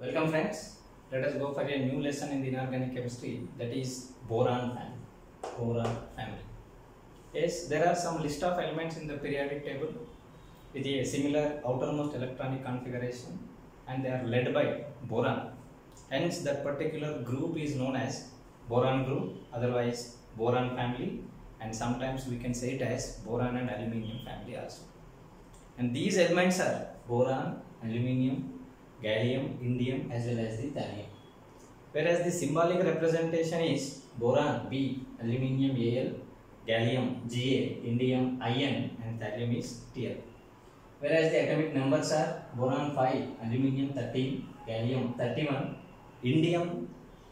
Welcome friends, let us go for a new lesson in the inorganic chemistry, that is boron family. Boron family. Yes, there are some list of elements in the periodic table with a similar outermost electronic configuration and they are led by boron. Hence that particular group is known as boron group, otherwise boron family, and sometimes we can say it as boron and aluminium family also. And these elements are boron, aluminium, gallium, indium as well as the thallium. Whereas the symbolic representation is boron B, aluminium Al, gallium Ga, indium In and thallium is Tl. Whereas the atomic numbers are boron 5, aluminium 13, gallium 31, indium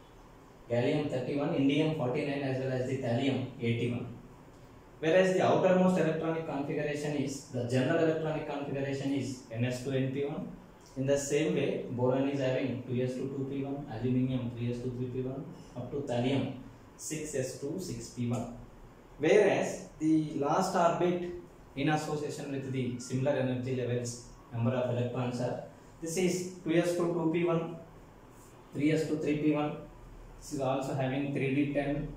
49 as well as the thallium 81. Whereas the outermost electronic configuration is, the general electronic configuration is Ns2Np1. In the same way, boron is having 2s2 2p1, aluminium 3s2 3p1 up to thallium 6s2 6p1. Whereas the last orbit in association with the similar energy levels, number of electrons are, this is 2s2 2p1, 3s2 3p1. This is also having 3d10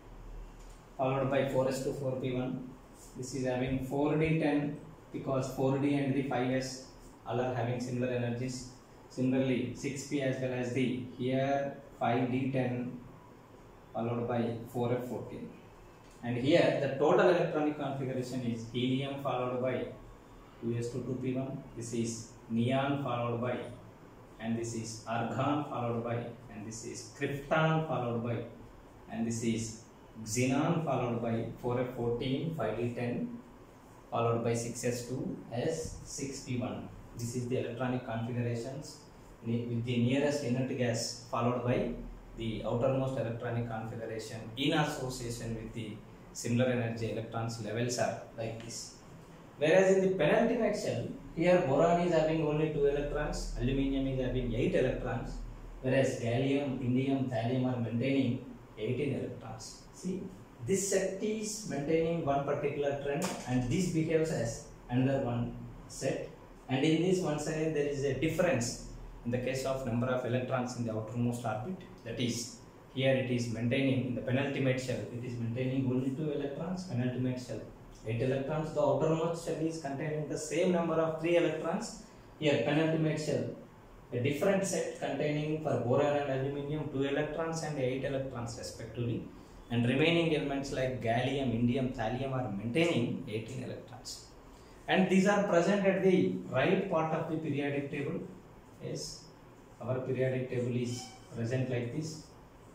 followed by 4s2 4p1. This is having 4d10 because 4d and the 5s all are having similar energies. Similarly 6p as well as the here 5d10 followed by 4f14. And here the total electronic configuration is helium followed by 2s2 2p1. This is neon followed by, and this is argon followed by, and this is krypton followed by, and this is xenon followed by 4f14 5d10 followed by 6s2 as 6p1. This is the electronic configurations with the nearest inert gas followed by the outermost electronic configuration in association with the similar energy electrons levels are like this. Whereas in the penultimate shell, here boron is having only 2 electrons, aluminium is having 8 electrons, whereas gallium, indium, thallium are maintaining 18 electrons. See, this set is maintaining one particular trend and this behaves as another one set. And in this one side there is a difference in the case of number of electrons in the outermost orbit. That is, here it is maintaining in the penultimate shell, it is maintaining only 2 electrons, penultimate shell 8 electrons. The outermost shell is containing the same number of 3 electrons. Here penultimate shell, a different set containing for boron and aluminium 2 electrons and 8 electrons respectively. And remaining elements like gallium, indium, thallium are maintaining 18 electrons. And these are present at the right part of the periodic table. Yes, our periodic table is present like this.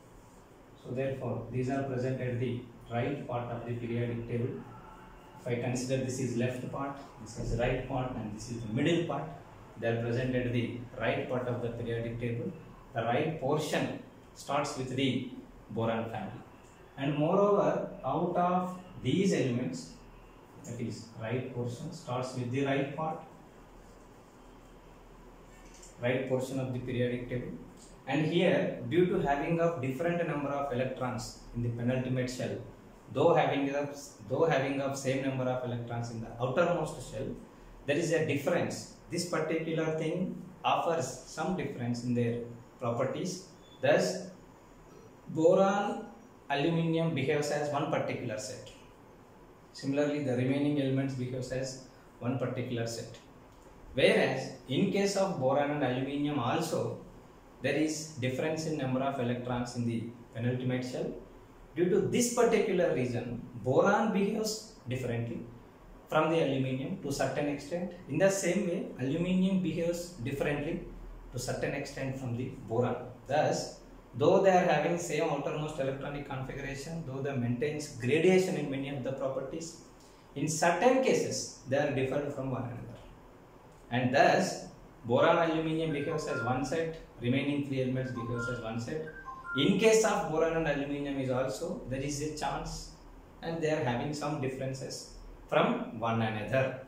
So therefore, these are present at the right part of the periodic table. If I consider this is left part, this is right part, and this is the middle part, they are present at the right part of the periodic table. The right portion starts with the boron family. And moreover, out of these elements, that is right portion starts with the right part, right portion of the periodic table. And here, due to having of different number of electrons in the penultimate shell, though having of same number of electrons in the outermost shell, there is a difference. This particular thing offers some difference in their properties. Thus, boron, aluminium behaves as one particular set. Similarly, the remaining elements behaves as one particular set. Whereas, in case of boron and aluminium also, there is difference in number of electrons in the penultimate shell. Due to this particular reason, boron behaves differently from the aluminium to certain extent. In the same way, aluminium behaves differently to certain extent from the boron. Thus, though they are having same outermost electronic configuration, though they maintains gradation in many of the properties, in certain cases they are different from one another. And thus, boron aluminium behaves as one set, remaining 3 elements behaves as one set. In case of boron and aluminium is also, there is a chance and they are having some differences from one another.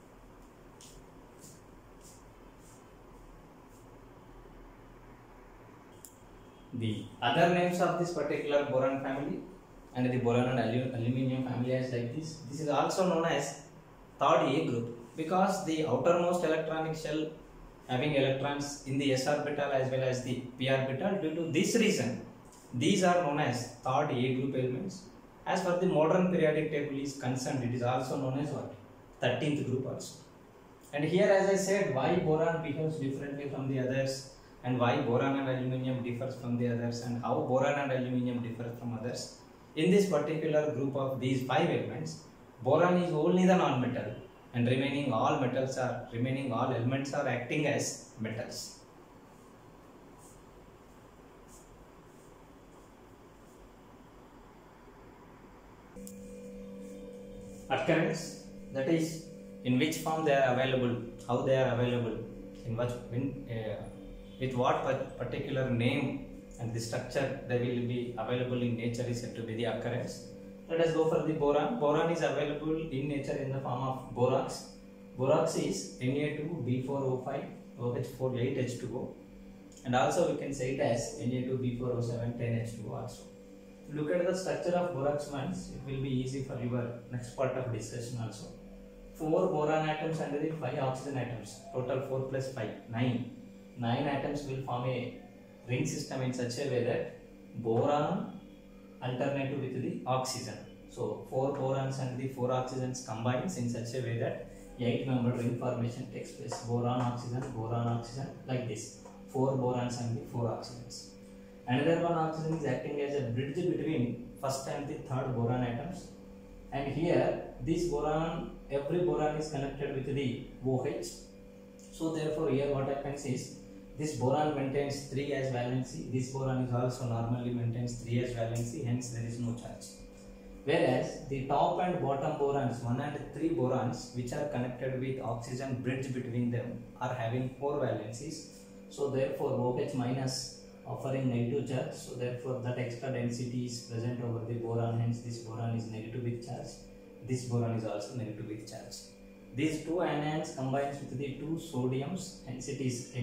The other names of this particular boron family and the boron and aluminium family is like this. This is also known as third A group because the outermost electronic shell having electrons in the s orbital as well as the p orbital. Due to this reason, these are known as third A group elements. As far the modern periodic table is concerned, it is also known as what? 13th group also. And here, as I said, why boron behaves differently from the others, and why boron and aluminium differs from the others, and how boron and aluminium differ from others. In this particular group of these 5 elements, boron is only the non-metal, and remaining all elements are acting as metals. Occurrence, that is, in which form they are available, how they are available, with what particular name and the structure they will be available in nature is said to be the occurrence. Let us go for the boron. Boron is available in nature in the form of borax. Borax is Na2B4O5 OH4 8H2O, and also we can say it as Na2B4O7 10H2O also. Look at the structure of borax once, it will be easy for your next part of discussion also. 4 boron atoms and the 5 oxygen atoms, total 4 plus 5, 9. 9 atoms will form a ring system in such a way that boron alternate with the oxygen. So 4 borons and the 4 oxygens combines in such a way that 8-membered ring formation takes place. Boron, oxygen, like this. 4 borons and the 4 oxygens. Another one oxygen is acting as a bridge between first and the third boron atoms. And here, this boron, every boron is connected with the OH. So therefore, here what happens is, this boron maintains 3 as valency. This boron is also normally maintains 3 as valency. Hence, there is no charge. Whereas the top and bottom borons, 1 and 3 borons, which are connected with oxygen bridge between them, are having 4 valencies. So therefore, OH minus offering negative charge. So therefore, that extra density is present over the boron. Hence, this boron is negative with charge. This boron is also negative with charge. These 2 anions combines with the 2 sodiums. Hence, it is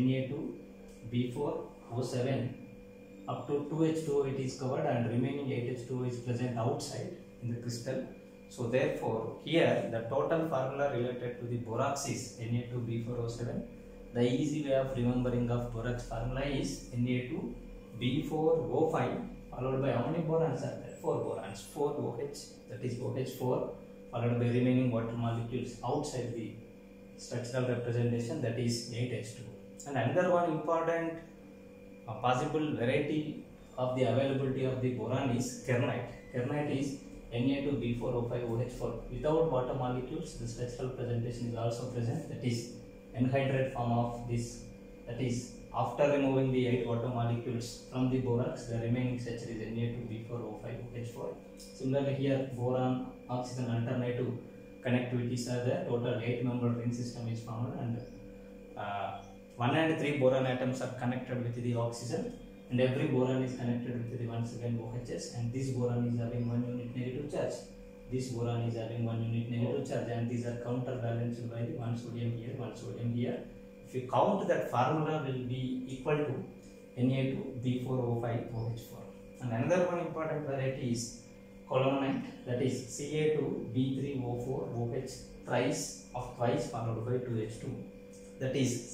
Na2B4O7 up to 2H2O it is covered, and remaining 8H2O is present outside in the crystal. So therefore, here the total formula related to the borax is Na2B4O7. The easy way of remembering of borax formula is Na2B4O5 followed by how many borons are there? 4 borons, 4 OH, that is OH4, followed by remaining water molecules outside the structural representation, that is 8H2O. And another one important possible variety of the availability of the boron is kernite. Kernite is Na2B4O5OH4. Without water molecules, the structural presentation is also present, that is anhydride form of this, that is after removing the 8 water molecules from the borax, the remaining structure is Na2B4O5OH4. Similarly here, boron oxygen alternative connectivities are there, total 8-membered ring system is formed, and 1 and 3 boron atoms are connected with the oxygen, and every boron is connected with the once again OHs, and this boron is having 1 unit negative charge. This boron is having 1 unit negative charge, and these are counterbalanced by the 1 sodium here, 1 sodium here. If you count, that formula will be equal to Na2B4O5OH4. And another one important variety is colomanite, that is Ca2B3O4OH twice followed by 2H2. That is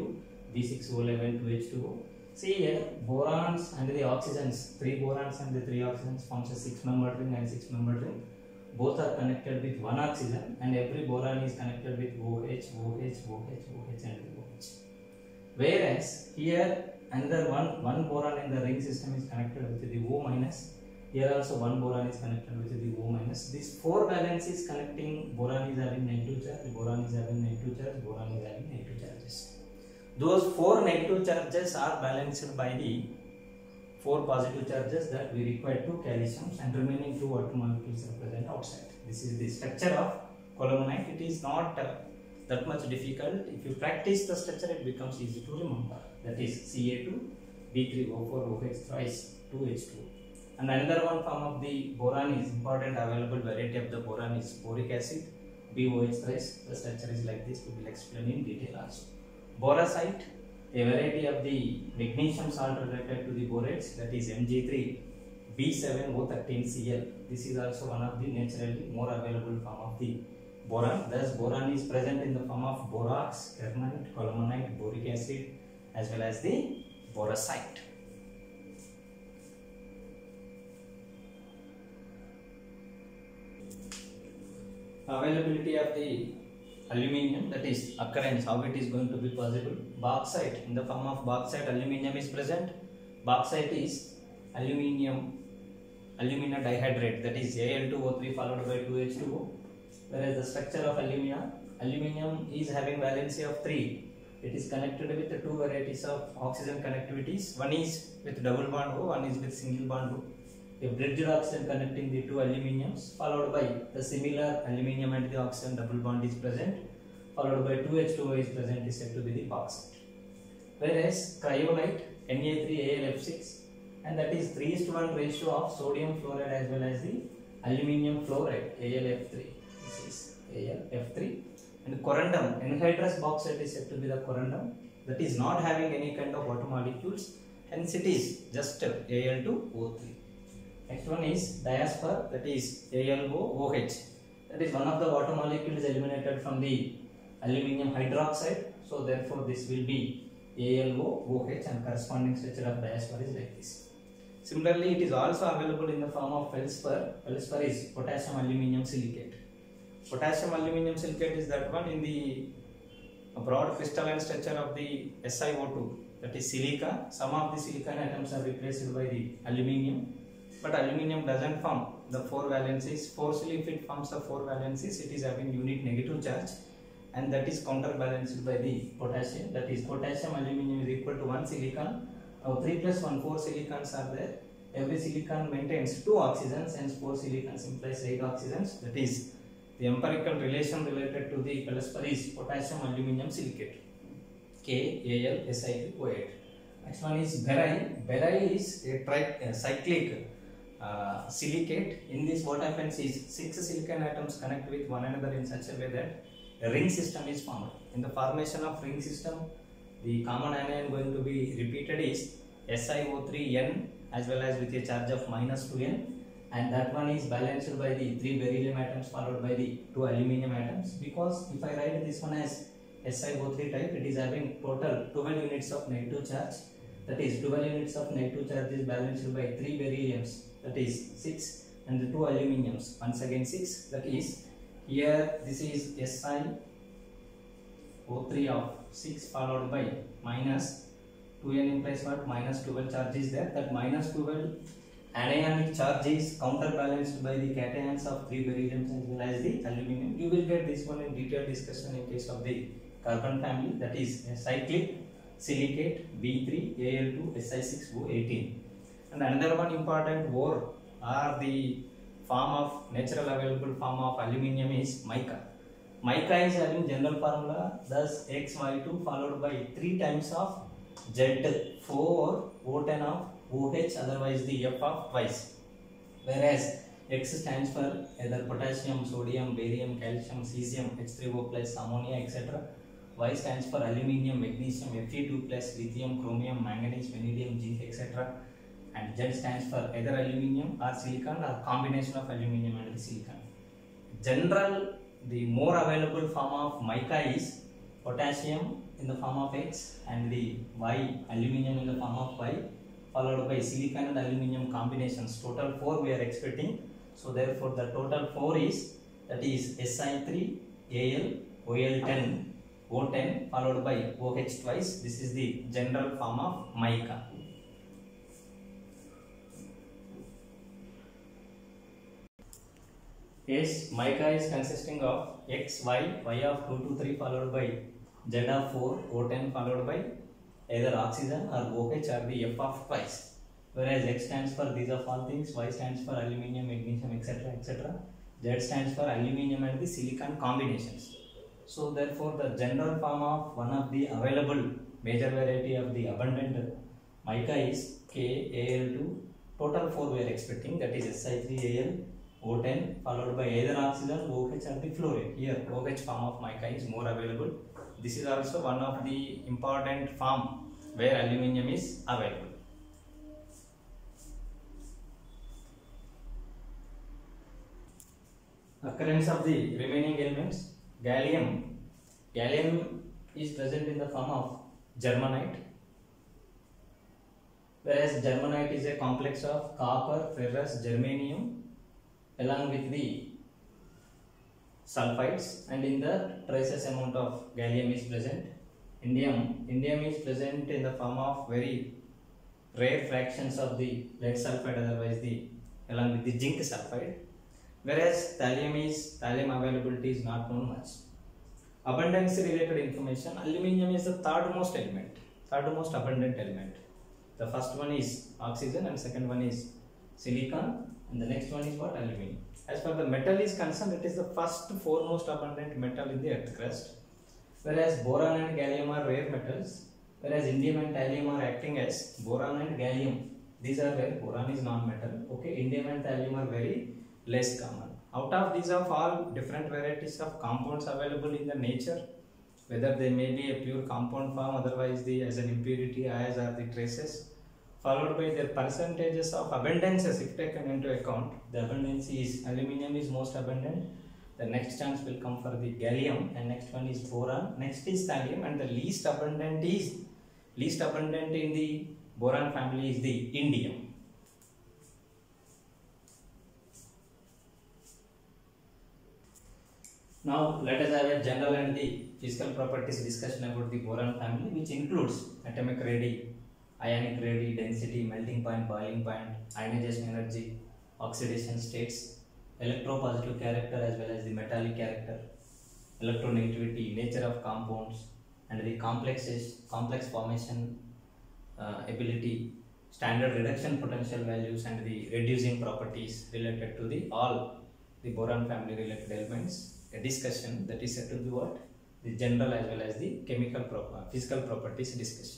Ca2B6O11 See here, borons and the oxygens, 3 borons and the 3 oxygens forms a 6-membered ring and 6-membered ring. Both are connected with 1 oxygen, and every boron is connected with OH, OH, OH, OH and OH. Whereas here another one boron in the ring system is connected with the O minus. Here also 1 boron is connected with the O minus. These 4 valencies connecting boron is having negative charge, boron is having negative charge, boron is having negative charges. Those 4 negative charges are balanced by the 4 positive charges that we require 2 calciums, and remaining 2 water molecules are present outside. This is the structure of colomanite. It is not that much difficult. If you practice the structure, it becomes easy to remember. That is Ca2B3O4OH twice 2H2. And another one form of the boron is important available variety of the boron is boric acid, BOH thrice. The structure is like this. We will explain in detail also. Boracite, a variety of the magnesium salt related to the borates, that is Mg3B7O13Cl. This is also one of the naturally more available form of the boron. Thus, boron is present in the form of borax, kernite, colomanite, boric acid, as well as the boracite. Availability of the aluminium, that is occurrence, how it is going to be possible. Bauxite, in the form of bauxite, aluminium is present. Bauxite is alumina dihydrate, that is Al2O3 followed by 2H2O. Whereas the structure of aluminium is having valency of 3. It is connected with the two varieties of oxygen connectivities. One is with double bond O, one is with single bond O. A bridged oxygen connecting the two aluminiums, followed by the similar aluminium and the oxygen double bond is present, followed by 2H2O is present, is said to be the bauxite. Whereas cryolite, Na3AlF6, and that is 3:1 ratio of sodium fluoride as well as the aluminium fluoride, AlF3. This is AlF3. And corundum, anhydrous bauxite is said to be the corundum, that is not having any kind of water molecules, hence it is just Al2O3. Next one is diaspar, that is AlOOH. That is one of the water molecules eliminated from the aluminium hydroxide. So therefore this will be AlOOH, and corresponding structure of diaspar is like this. Similarly, it is also available in the form of feldspar. Feldspar is potassium aluminium silicate. Potassium aluminium silicate is that one in the broad crystalline structure of the SiO2, that is silica. Some of the silicon atoms are replaced by the aluminium. But aluminium doesn't form the 4 valencies. Forcefully, if it forms the 4 valencies, it is having unique negative charge, and that is counterbalanced by the potassium. That is, potassium aluminium is equal to 1 silicon. Now 3 plus 1, 4 silicons are there. Every silicon maintains 2 oxygens, hence 4 silicons implies 8 oxygens. That is, the empirical relation related to the feldspar is potassium aluminium silicate, KAlSi2O8. Next one is beryllium. Beryllium is a cyclic silicate. In this, what happens is 6 silicon atoms connect with one another in such a way that a ring system is formed. In the formation of ring system, the common anion going to be repeated is SiO3N as well as with a charge of -2N, and that one is balanced by the 3 beryllium atoms followed by the 2 aluminium atoms. Because if I write this one as SiO3 type, it is having total 12 units of negative charge. That is, 12 units of negative charge is balanced by 3 berylliums, that is 6, and the 2 aluminiums, once again 6. That is, here this is SiO3 of 6 followed by -2N implies what? -12 charge is there. That -12 anionic charge is counterbalanced by the cations of 3 berylliums as well as the aluminium. You will get this one in detailed discussion in case of the carbon family, that is a cyclic silicate B3Al2Si6O18. And another one important ore or the form of natural available form of aluminium is mica. Mica is having general formula, thus XY2 followed by 3 times of Z4 O10 of OH, otherwise the F of twice. Whereas X stands for either potassium, sodium, barium, calcium, cesium, H3O plus, ammonia, etc. Y stands for aluminium, magnesium, Fe2 plus, lithium, chromium, manganese, vanadium, zinc, etc. And Z stands for either aluminium or silicon or combination of aluminium and silicon. General, the more available form of mica is potassium in the form of X and the Y, aluminium in the form of Y, followed by silicon and aluminium combinations. Total 4 we are expecting. So therefore the total 4 is, that is Si3, Al, Ol10, O10 followed by OH twice. This is the general form of mica. Yes, mica is consisting of X, Y, Y of 2 to 3 followed by Z of 4, O10 followed by either oxygen or OH or the F of twice. Whereas X stands for these of all things, Y stands for aluminium, magnesium, etc., etc. Z stands for aluminium and the silicon combinations. So therefore the general form of one of the available major variety of the abundant mica is KAl2. Total 4 we are expecting, that is Si3Al, O10 followed by either oxygen, OH or the fluoride. Here OH form of mica is more available. This is also one of the important form where aluminium is available. Occurrence of the remaining elements. Gallium is present in the form of germanite, whereas germanite is a complex of copper, ferrous, germanium along with the sulfides, and in the traces amount of gallium is present. Indium is present in the form of very rare fractions of the lead sulfide, otherwise along with the zinc sulfide, whereas thallium availability is not known much. Abundance related information. Aluminium is the third most abundant element. The first one is oxygen and second one is silicon, and the next one is what? Aluminium. As far the metal is concerned, it is the first foremost abundant metal in the earth crust, whereas boron and gallium are rare metals, whereas indium and thallium are acting as boron and gallium. These are rare. Boron is non-metal. Okay, indium and thallium are very less common. Out of these of all different varieties of compounds available in the nature, whether they may be a pure compound form, otherwise as an impurity, as are the traces, followed by their percentages of abundances if taken into account. The abundance is aluminium is most abundant. The next chance will come for the gallium, and next one is boron. Next is thallium, and the least abundant in the boron family is the indium. Now let us have a general and the physical properties discussion about the boron family, which includes atomic radii, ionic radii, density, melting point, boiling point, ionization energy, oxidation states, electropositive character as well as the metallic character, electronegativity, nature of compounds, and the complex formation ability, standard reduction potential values, and the reducing properties related to all the boron family related elements. A discussion that is said to be what? The general as well as the physical properties discussion.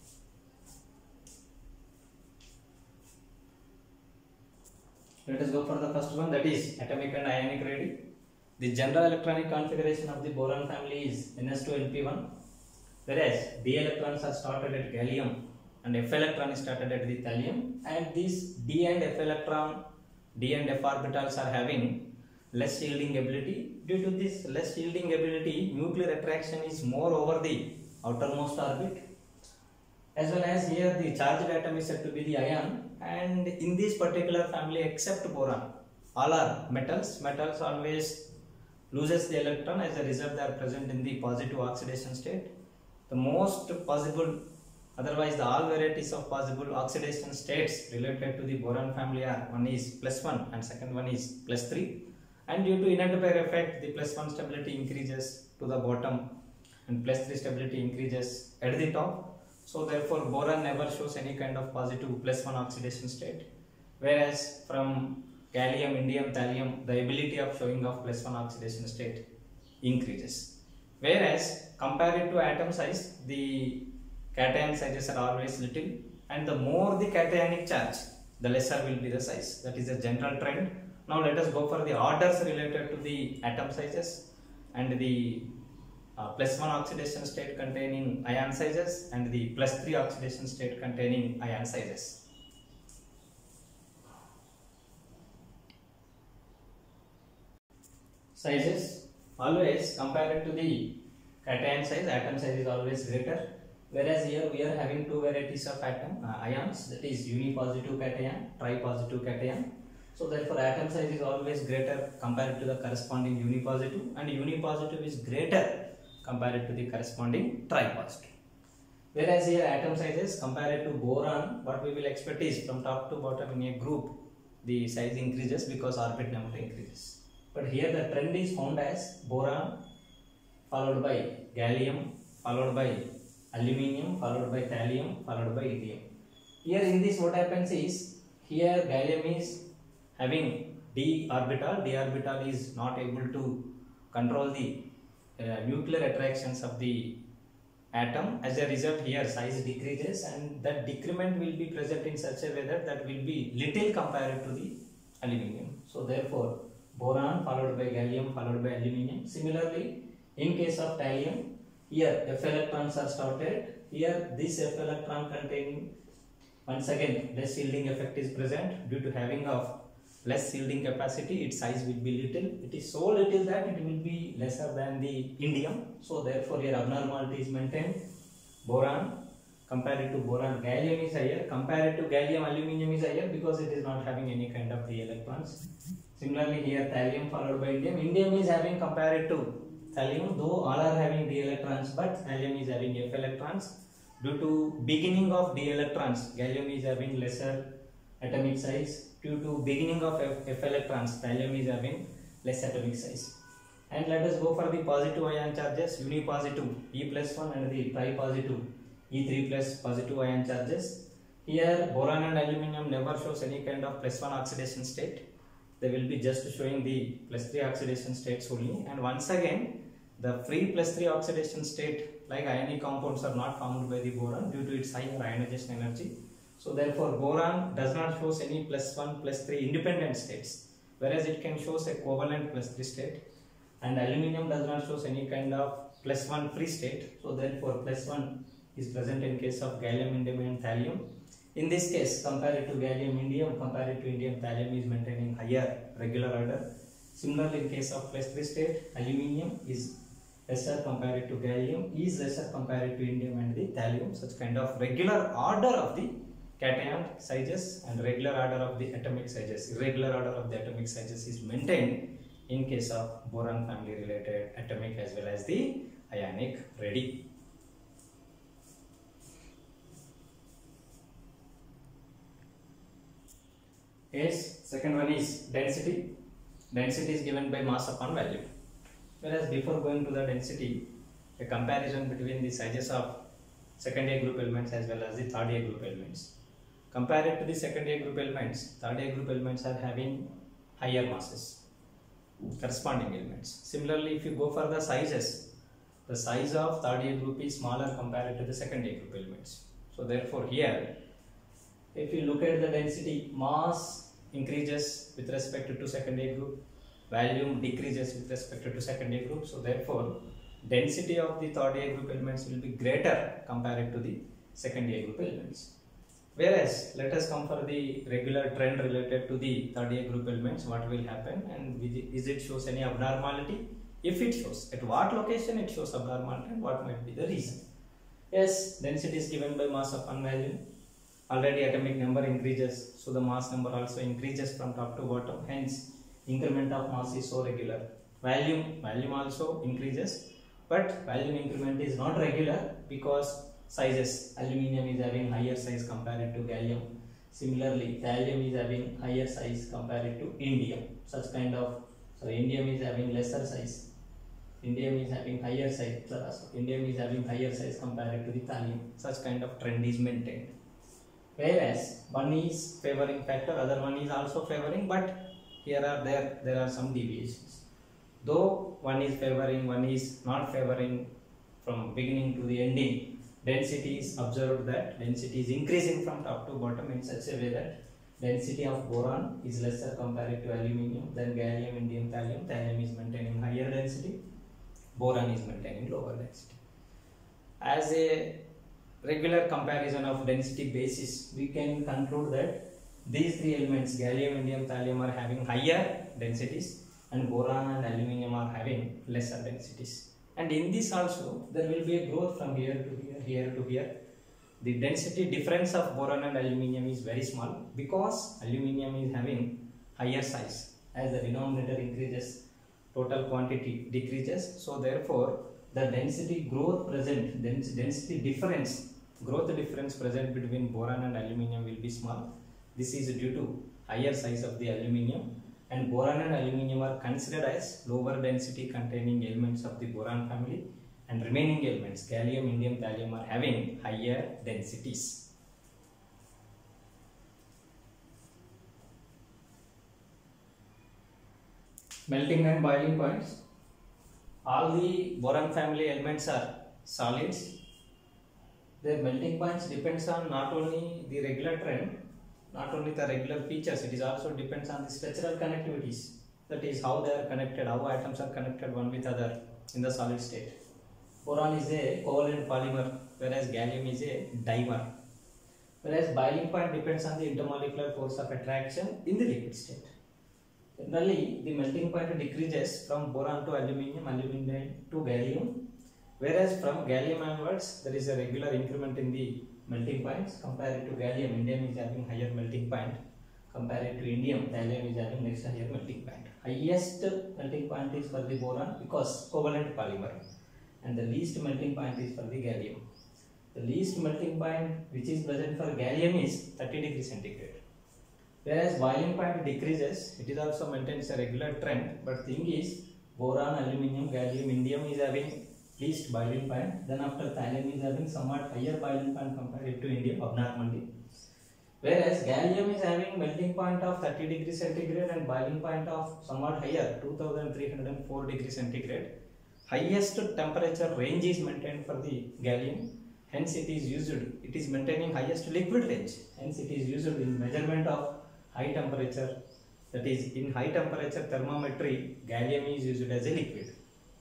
Let us go for the first one, that is atomic and ionic radii. The general electronic configuration of the boron family is Ns2Np1, whereas d electrons are started at gallium and f electron is started at the thallium, and these d and f orbitals are having less yielding ability. Due to this less yielding ability, nuclear attraction is more over the outermost orbit, as well as here the charged atom is said to be the ion, and in this particular family except boron, all are metals. Metals always loses the electron, as a result they are present in the positive oxidation state. The most possible, otherwise all varieties of possible oxidation states related to the boron family are, one is +1 and second one is +3. And due to inert pair effect, the +1 stability increases to the bottom and +3 stability increases at the top. So therefore boron never shows any kind of positive +1 oxidation state, whereas from gallium, indium, thallium, the ability of showing of +1 oxidation state increases. Whereas compared to atom size, the cation sizes are always little, and the more the cationic charge, the lesser will be the size. That is a general trend. Now let us go for the orders related to the atom sizes and the +1 oxidation state containing ion sizes and the +3 oxidation state containing ion sizes. Sizes, always compared to the cation size, atom size is always greater, whereas here we are having two varieties of ions, that is unipositive cation, tripositive cation. So therefore atom size is always greater compared to the corresponding unipositive, and unipositive is greater compared to the corresponding tripositive. Whereas here atom sizes compared to boron, what we will expect is from top to bottom in a group the size increases because orbit number increases. But here the trend is found as boron followed by gallium, followed by aluminium, followed by thallium, followed by indium. Here in this what happens is, here gallium is having d orbital is not able to control the nuclear attractions of the atom. As a result, here size decreases, and that decrement will be present in such a way that will be little compared to the aluminium. So therefore boron followed by gallium followed by aluminium. Similarly, in case of thallium, here f electrons are started. Here this f electron containing, once again less yielding effect is present due to having of less yielding capacity, its size will be little. It is so little that it will be lesser than the indium. So therefore here abnormality is maintained. Boron, compared to boron, gallium is higher. Compared to gallium, aluminium is higher because it is not having any kind of d electrons. Similarly here thallium followed by indium. Indium is having compared to thallium, though all are having d electrons, but thallium is having f electrons. Due to beginning of d electrons, gallium is having lesser atomic size. Due to beginning of f electrons, thallium is having less atomic size. And let us go for the positive ion charges, unipositive E plus 1 and the tripositive E3 plus positive ion charges. Here boron and aluminium never shows any kind of plus 1 oxidation state. They will be just showing the plus 3 oxidation states only. And once again, the free plus 3 oxidation state like ionic compounds are not formed by the boron due to its higher ionization energy. So therefore boron does not shows any plus 1 plus 3 independent states, whereas it can shows a covalent plus 3 state, and aluminium does not shows any kind of plus 1 free state. So therefore plus 1 is present in case of gallium, indium and thallium. In this case, compared to gallium, indium, compared to indium, thallium is maintaining higher regular order. Similarly, in case of plus 3 state, aluminium is lesser compared to gallium, is lesser compared to indium and the thallium. Such kind of regular order of the cation sizes and regular order of the atomic sizes, irregular order of the atomic sizes is maintained in case of boron family related atomic as well as the ionic radii. Yes, second one is density. Density is given by mass upon volume. Whereas before going to the density, a comparison between the sizes of second A group elements as well as the third A group elements. Compared to the second A group elements, third A group elements are having higher masses, corresponding elements. Similarly, if you go for the sizes, the size of third A group is smaller compared to the second A group elements. So therefore here, if you look at the density, mass increases with respect to second A group, volume decreases with respect to second A group. So therefore, density of the third A group elements will be greater compared to the second A group elements. Whereas, let us come for the regular trend related to the third A group elements, what will happen and is it shows any abnormality? If it shows, at what location it shows abnormality and what might be the reason? Yes, density is given by mass upon volume. Already atomic number increases, so the mass number also increases from top to bottom, hence increment of mass is so regular. Volume also increases, but volume increment is not regular because sizes, aluminium is having higher size compared to gallium. Similarly, thallium is having higher size compared to indium. Such kind of, indium is having lesser size. Indium is having higher size. Indium is having higher size compared to the thallium. Such kind of trend is maintained. Whereas one is favoring factor, other one is also favoring, but here are there are some deviations. Though one is favoring, one is not favoring from beginning to the ending. Density is observed that density is increasing from top to bottom in such a way that density of boron is lesser compared to aluminium, then gallium, indium, thallium. Thallium is maintaining higher density, boron is maintaining lower density. As a regular comparison of density basis, we can conclude that these three elements, gallium, indium, thallium, are having higher densities and boron and aluminium are having lesser densities. And in this also, there will be a growth from here to here, here to here. The density difference of boron and aluminium is very small because aluminium is having higher size. As the denominator increases, total quantity decreases. So therefore, the density growth present, density difference, growth difference present between boron and aluminium will be small. This is due to higher size of the aluminium. And boron and aluminium are considered as lower density containing elements of the boron family, and remaining elements gallium, indium, thallium are having higher densities. Melting and boiling points. All the boron family elements are solids. Their melting points depends on not only the regular trend, not only the regular features, it is also depends on the structural connectivities. That is how they are connected, how atoms are connected one with other in the solid state. Boron is a covalent polymer, whereas gallium is a dimer. Whereas boiling point depends on the intermolecular force of attraction in the liquid state. Generally, the melting point decreases from boron to aluminium, aluminium to gallium, whereas from gallium onwards there is a regular increment in the melting points. Compared to gallium, indium is having higher melting point. Compared to indium, thallium is having next higher melting point. Highest melting point is for the boron because covalent polymer, and the least melting point is for the gallium. The least melting point which is present for gallium is 30 degrees centigrade. Whereas boiling point decreases, it is also maintains a regular trend, but thing is boron, aluminium, gallium, indium is having least boiling point. Then after thallium is having somewhat higher boiling point compared to indium abnormally. Whereas gallium is having melting point of 30 degrees centigrade and boiling point of somewhat higher 2304 degrees centigrade. Highest temperature range is maintained for the gallium. Hence it is maintaining highest liquid range. Hence it is used in measurement of high temperature, that is in high temperature thermometry, gallium is used as a liquid.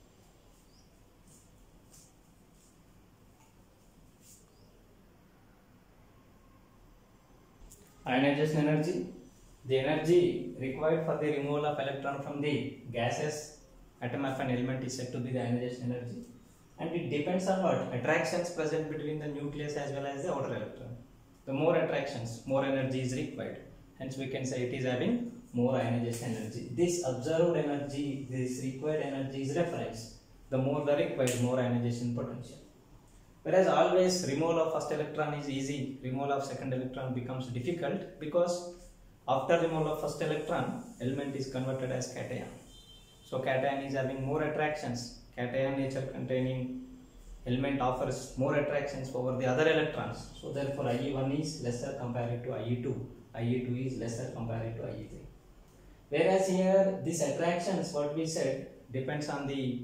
Ionization energy. The energy required for the removal of electron from the gaseous atom of an element is said to be the ionization energy, and it depends on what attractions present between the nucleus as well as the outer electron. The more attractions, more energy is required. Hence we can say it is having more ionization energy. This observed energy, this required energy is reference. The more the required, more ionization potential. Whereas always removal of first electron is easy, removal of second electron becomes difficult because after removal of first electron, element is converted as cation. So cation is having more attractions. Cation nature containing element offers more attractions over the other electrons. So therefore IE1 is lesser compared to IE2. IE2 is lesser compared to IE3. Whereas here these attractions, what we said, depends on the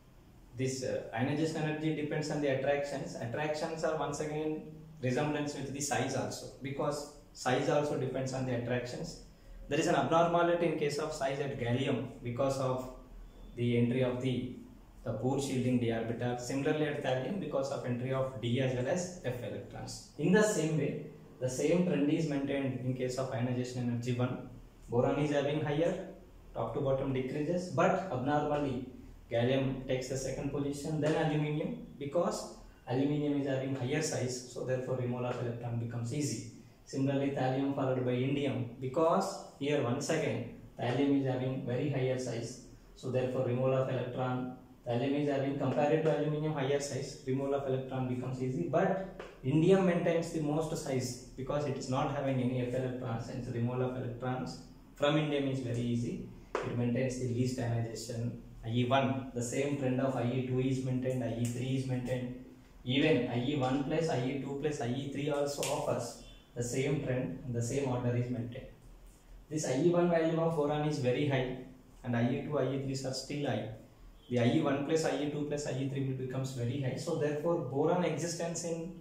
ionization energy depends on the attractions. Attractions are once again resemblance with the size also, because size also depends on the attractions. There is an abnormality in case of size at gallium because of the entry of the poor shielding d orbital. Similarly at thallium because of entry of d as well as f electrons. In the same way, the same trend is maintained in case of ionization energy 1. Boron is having higher, top to bottom decreases, but abnormally gallium takes the second position, then aluminium, because aluminium is having higher size, so therefore removal of electron becomes easy. Similarly thallium followed by indium, because here once again thallium is having very higher size, so therefore removal of electron, thallium is having compared to aluminium higher size, removal of electron becomes easy, but indium maintains the most size because it is not having any f electrons, hence removal of electrons from indium is very easy. It maintains the least ionization. IE1, the same trend of IE2 is maintained, IE3 is maintained, even IE1 plus IE2 plus IE3 also offers the same trend and the same order is maintained. This IE1 value of boron is very high and IE2, IE3 are still high. The IE1 plus IE2 plus IE3 will becomes very high, so therefore boron existence in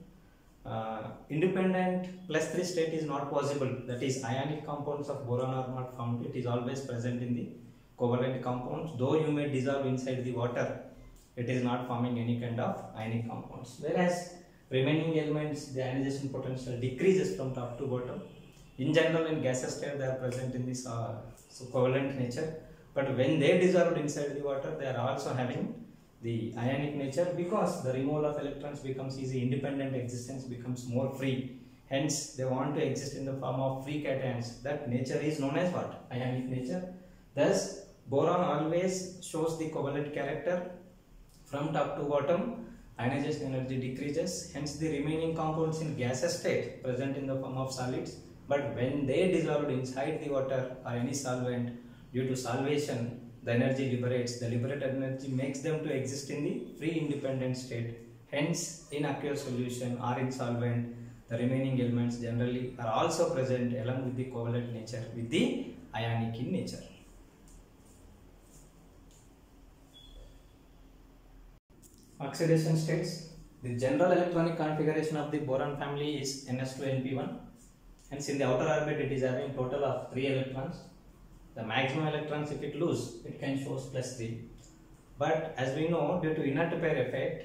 independent +3 state is not possible. That is, ionic compounds of boron are not found. It is always present in the covalent compounds. Though you may dissolve inside the water, it is not forming any kind of ionic compounds. Whereas remaining elements, the ionization potential decreases from top to bottom. In general, in gaseous state, they are present in this covalent nature. But when they dissolved inside the water, they are also having the ionic nature, because the removal of electrons becomes easy, independent existence becomes more free. Hence, they want to exist in the form of free cations. That nature is known as what? Ionic nature. Thus, boron always shows the covalent character. From top to bottom, ionization energy decreases. Hence, the remaining compounds in gaseous state present in the form of solids. But when they dissolved inside the water or any solvent, due to solvation, the energy liberates. The liberated energy makes them to exist in the free independent state. Hence, in aqueous solution or in solvent, the remaining elements generally are also present along with the covalent nature, with the ionic in nature. Oxidation states. The general electronic configuration of the boron family is Ns2Np1. Hence, in the outer orbit, it is having total of 3 electrons. The maximum electrons, if it lose, it can show +3. But as we know, due to inert pair effect,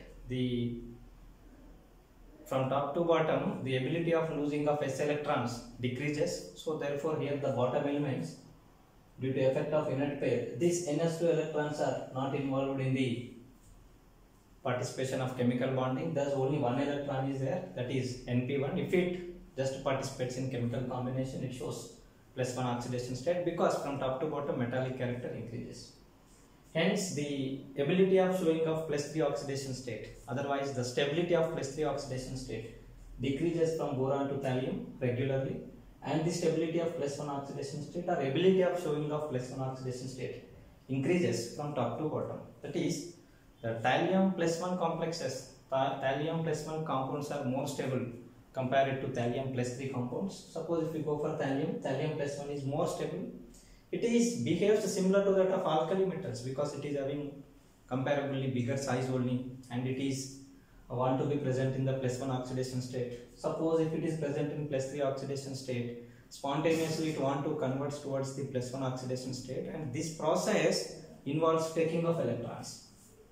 from top to bottom, the ability of losing of s electrons decreases. So therefore, here the bottom elements, due to effect of inert pair, these NS2 electrons are not involved in the participation of chemical bonding. Thus only one electron is there, that is Np1. If it just participates in chemical combination, it shows +1 oxidation state, because from top to bottom metallic character increases. Hence the ability of showing of +3 oxidation state, otherwise the stability of +3 oxidation state decreases from boron to thallium regularly, and the stability of +1 oxidation state or ability of showing of +1 oxidation state increases from top to bottom. That is, the thallium +1 complexes, thallium +1 compounds are more stable compared to thallium +3 compounds. Suppose if we go for thallium +1 is more stable. It behaves similar to that of alkali metals, because it is having comparably bigger size only, and it is want to be present in the +1 oxidation state. Suppose if it is present in +3 oxidation state, spontaneously it want to convert towards the +1 oxidation state, and this process involves taking of electrons.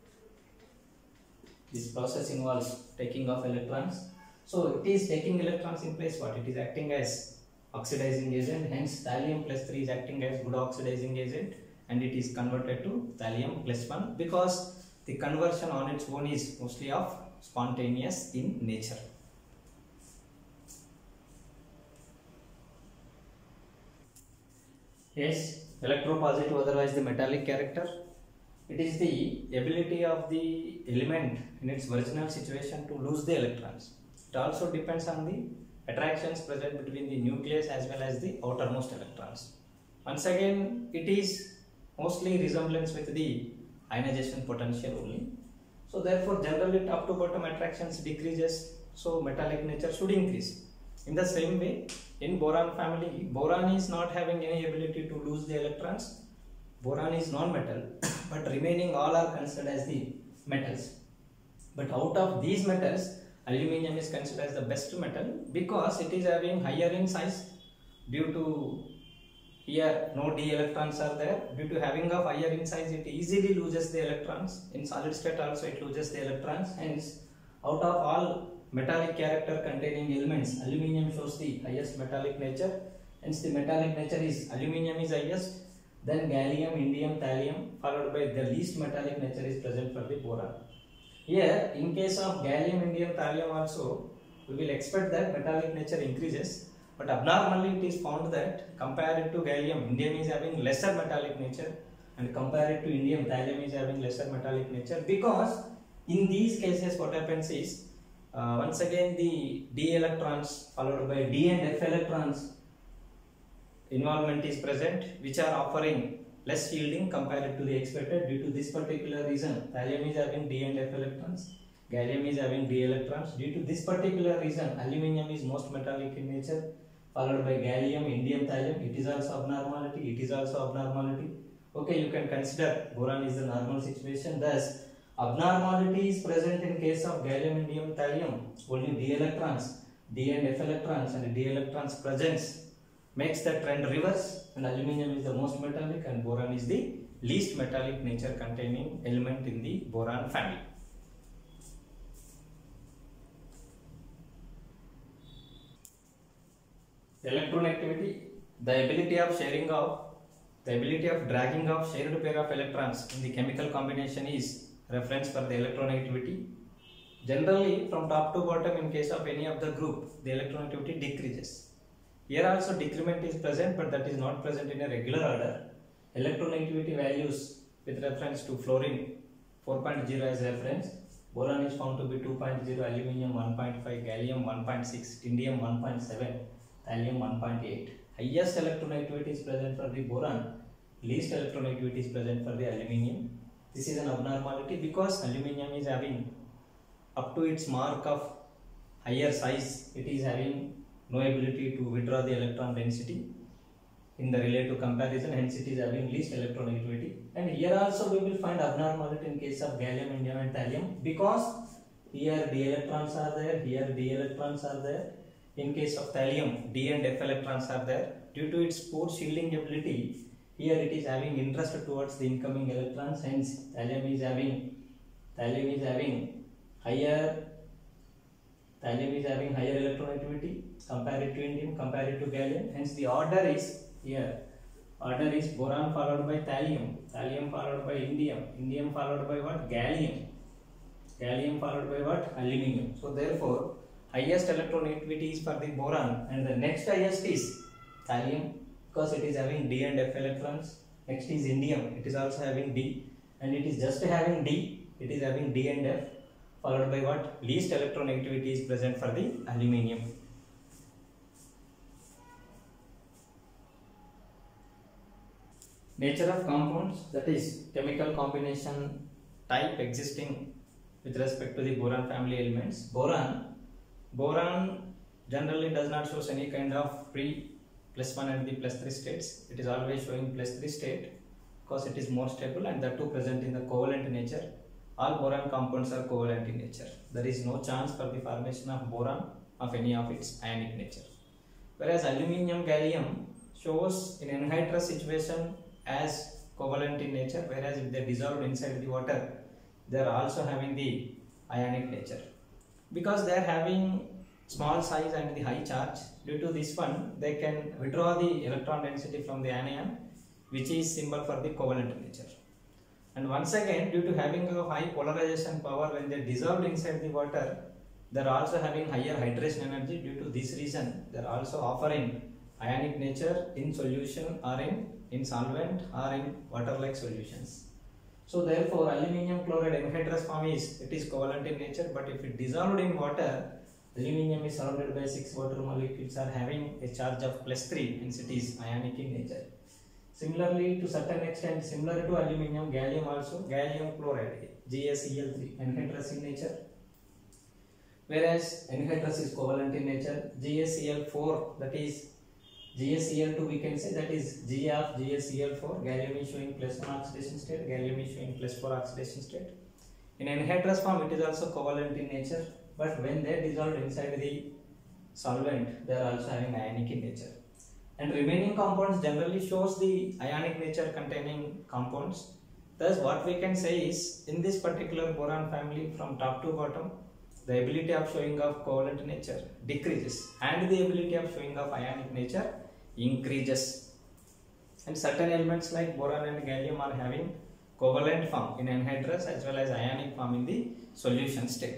This process involves taking of electrons. So it is taking electrons in place what? It is acting as oxidizing agent, hence thallium +3 is acting as good oxidizing agent, and it is converted to thallium +1, because the conversion on its own is mostly of spontaneous in nature. Yes, electropositive, otherwise the metallic character. It is the ability of the element in its original situation to lose the electrons. It also depends on the attractions present between the nucleus as well as the outermost electrons. Once again, it is mostly resemblance with the ionization potential only. So therefore, generally top to bottom attractions decreases, so metallic nature should increase. In the same way, in boron family, boron is not having any ability to lose the electrons. Boron is non-metal, but remaining all are considered as the metals. But out of these metals, aluminium is considered as the best metal, because it is having higher in size. Due to here no d electrons are there, due to having of higher in size, it easily loses the electrons. In solid state also it loses the electrons. Hence, out of all metallic character containing elements, aluminium shows the highest metallic nature. Hence the metallic nature is aluminium is highest, then gallium, indium, thallium, followed by the least metallic nature is present for the boron. Here, in case of gallium, indium, thallium also, we will expect that metallic nature increases, but abnormally it is found that compared to gallium, indium is having lesser metallic nature, and compared to indium, thallium is having lesser metallic nature, because in these cases what happens is, once again the d electrons followed by d and f electrons involvement is present, which are offering less yielding compared to the expected. Due to this particular reason, thallium is having d and f electrons, gallium is having d electrons. Due to this particular reason, aluminium is most metallic in nature, followed by gallium, indium, thallium. It is also abnormality, it is also abnormality. Okay, you can consider boron is the normal situation. Thus, abnormality is present in case of gallium, indium, thallium. Only d electrons, d and f electrons, and d electrons presence makes the trend reverse, and aluminium is the most metallic and boron is the least metallic nature containing element in the boron family. Electronegation, the ability of dragging of shared pair of electrons in the chemical combination is reference for the electronegativity. Generally, from top to bottom, in case of any of the group, the electronegativity decreases. Here also decrement is present, but that is not present in a regular order. Electronegativity values with reference to fluorine 4.0 as reference, boron is found to be 2.0, aluminium 1.5, gallium 1.6, indium 1.7, thallium 1.8. Highest electronegativity is present for the boron, least electronegativity is present for the aluminium. This is an abnormality because aluminium is having up to its mark of higher size, it is having no ability to withdraw the electron density in the relative comparison, hence it is having least electronegativity. And here also we will find abnormality in case of gallium, indium and thallium, because here d electrons are there, here d electrons are there. In case of thallium, d and f electrons are there. Due to its poor shielding ability, here it is having interest towards the incoming electrons, hence thallium is having higher electronegativity compared to indium, compared to gallium. Hence the order is here. Order is boron followed by thallium, thallium followed by indium, indium followed by what? Gallium, gallium followed by what? Aluminium. So therefore highest electronegativity is for the boron, and the next highest is thallium because it is having D and F electrons. Next is indium, it is also having D, and it is just having D, it is having D and F, followed by what? Least electronegativity is present for the aluminium. Nature of compounds, that is chemical combination type existing with respect to the boron family elements. Boron generally does not show any kind of free +1 and the +3 states. It is always showing +3 state because it is more stable, and that too present in the covalent nature. All boron compounds are covalent in nature. There is no chance for the formation of boron of any of its ionic nature. Whereas aluminium gallium shows in anhydrous situation as covalent in nature, whereas if they dissolve inside the water, they are also having the ionic nature. Because they are having small size and the high charge, due to this one they can withdraw the electron density from the anion, which is symbol for the covalent nature. And once again, due to having a high polarization power, when they dissolved inside the water, they are also having higher hydration energy. Due to this reason, they are also offering ionic nature in solution or in solvent or in water-like solutions. So therefore, aluminium chloride anhydrous form is, it is covalent in nature, but if it dissolved in water, aluminium is surrounded by 6 water molecules are having a charge of +3, hence it is ionic in nature. Similarly, to certain extent, similar to aluminium, gallium also, gallium chloride, GaCl3, anhydrous in nature. Whereas anhydrous is covalent in nature, GaCl4, that is GaCl2, we can say, that is G of GaCl4, gallium is showing +1 oxidation state, gallium is showing +4 oxidation state. In anhydrous form, it is also covalent in nature, but when they dissolved inside the solvent, they are also having ionic in nature. And remaining compounds generally shows the ionic nature containing compounds. Thus what we can say is, in this particular boron family, from top to bottom, the ability of showing of covalent nature decreases and the ability of showing of ionic nature increases. And certain elements like boron and gallium are having covalent form in anhydrous as well as ionic form in the solution state.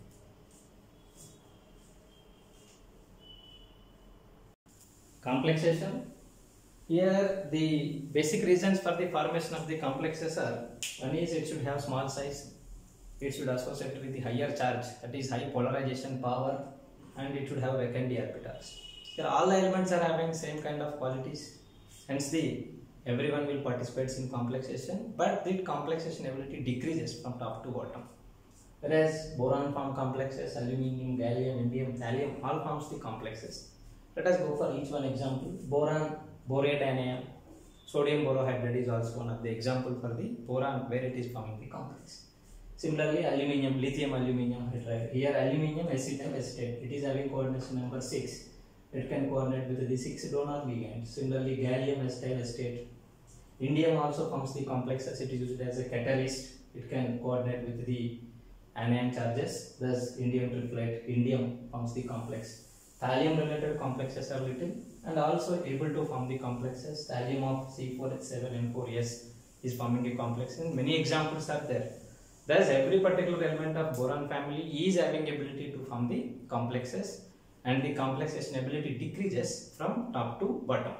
Complexation. Here the basic reasons for the formation of the complexes are, one is it should have small size, it should associate with the higher charge, that is high polarization power, and it should have vacant d orbitals. Here all the elements are having same kind of qualities, hence everyone will participate in complexation, but the complexation ability decreases from top to bottom. Whereas boron form complexes, aluminium, gallium, indium, thallium, all forms the complexes. Let us go for each one example. Boron, borate anion, sodium borohydride is also one of the example for the boron where it is forming the complex. Similarly, aluminium, lithium aluminium hydride. Here aluminium acetate acetate. It is having coordination number 6. It can coordinate with the 6 donor ligands. Similarly, gallium acetate acetate. Indium also forms the complexes. It is used as a catalyst. It can coordinate with the anion charges. Thus, indium triplet, indium forms the complex. Thallium related complexes are little and also able to form the complexes. Thallium of C4H7N4S is forming a complex, and many examples are there. Thus, every particular element of boron family is having ability to form the complexes, and the complexation ability decreases from top to bottom.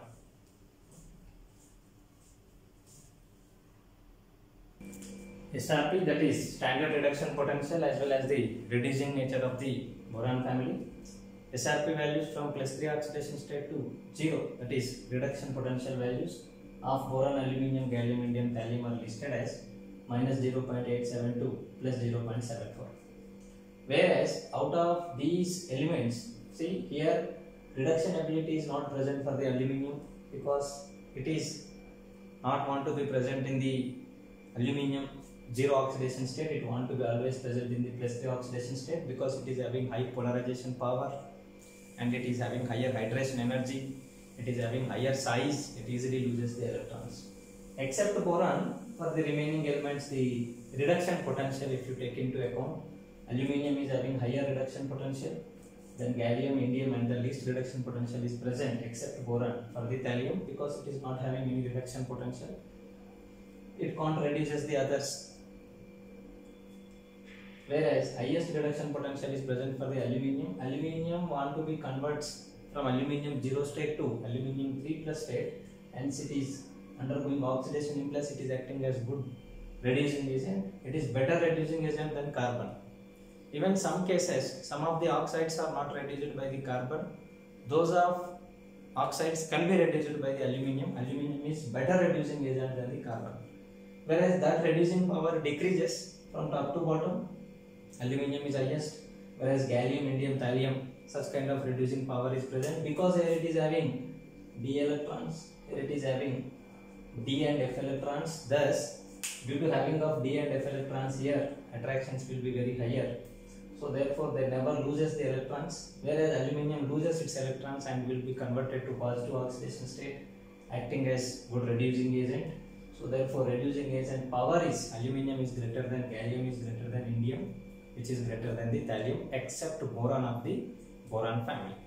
SRP, that is standard reduction potential, as well as the reducing nature of the boron family. SRP values from +3 oxidation state to 0, that is reduction potential values of boron, aluminium, gallium, indium, thallium are listed as -0.87 to +0.74. Whereas out of these elements, see here reduction ability is not present for the aluminium because it is not want to be present in the aluminium 0 oxidation state. It want to be always present in the +3 oxidation state because it is having high polarization power and it is having higher hydration energy, it is having higher size, it easily loses the electrons. Except boron, for the remaining elements, the reduction potential, if you take into account, aluminium is having higher reduction potential, then gallium, indium, and the least reduction potential is present except boron for the thallium, because it is not having any reduction potential. It can't reduces the others. Whereas highest reduction potential is present for the aluminium. Aluminium want to be converted from aluminium 0 state to aluminium 3 plus state, hence it is undergoing oxidation, implies it is acting as good reducing agent. It is better reducing agent than carbon. Even some cases, some of the oxides are not reduced by the carbon. Those of oxides can be reduced by the aluminium. Aluminium is better reducing agent than the carbon. Whereas that reducing power decreases from top to bottom. Aluminium is highest, whereas gallium, indium, thallium, such kind of reducing power is present, because here it is having d electrons, here it is having d and f electrons. Thus, due to having of d and f electrons here, attractions will be very higher. So therefore, they never loses the electrons, whereas aluminium loses its electrons and will be converted to positive oxidation state, acting as good reducing agent. So therefore, reducing agent power is aluminium is greater than gallium, is greater than indium, which is greater than the thallium, except boron of the boron family.